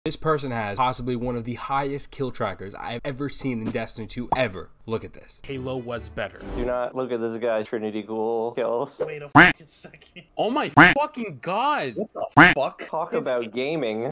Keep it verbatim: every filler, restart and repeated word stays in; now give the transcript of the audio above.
This person has possibly one of the highest kill trackers I've ever seen in Destiny two ever. Look at this. Halo was better. Do not look at this guy's Trinity Ghoul kills. Wait a fucking second. Oh my fucking god! What the fuck? Talk about gaming.